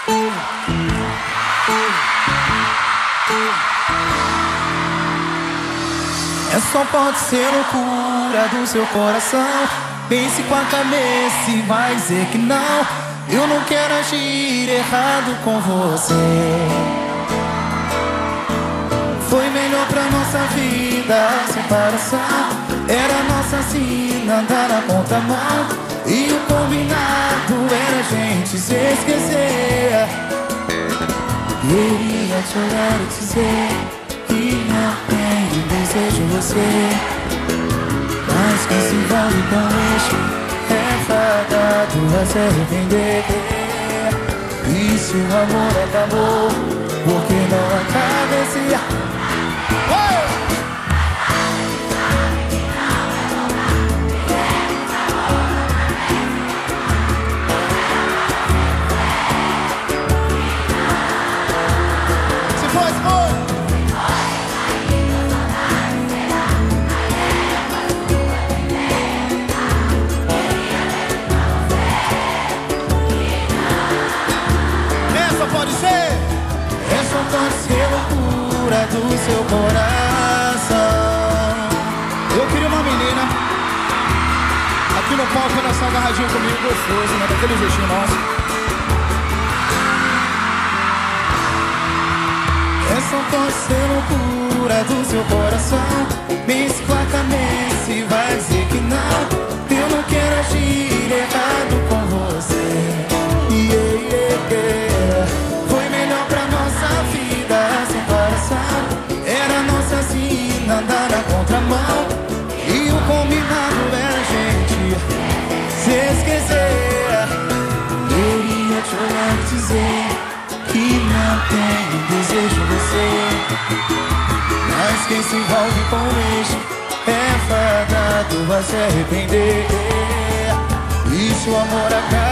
É só pode ser loucura do seu coração. Pense com a cabeça e vai dizer que não. Eu não quero agir errado com você. Foi melhor pra nossa vida a separação. Era nossa sina andar na contramão. E o combinado era a gente se esquecer. Queria te olhar e dizer que não tenho desejo você. Mas quem se envolve com isso é fadado a se arrepender. E se o amor acabou, por que não acaba esse... do seu coração. Eu queria uma menina aqui no palco nessa agarradinha comigo, gostoso, né? Daquele jeitinho nosso. Essa pode ser loucura do seu coração. Pense com a cabeça e vai dizer que não. Eu não quero agir errado com você. Foi melhor pra nossa vida a separação. Era nossa sina andar na contramão. E o combinado era a gente se esquecer. Queria te olhar e dizer que não tenho desejo você. Mas quem se envolve com isso é fadado a se arrepender. E se o amor acaba,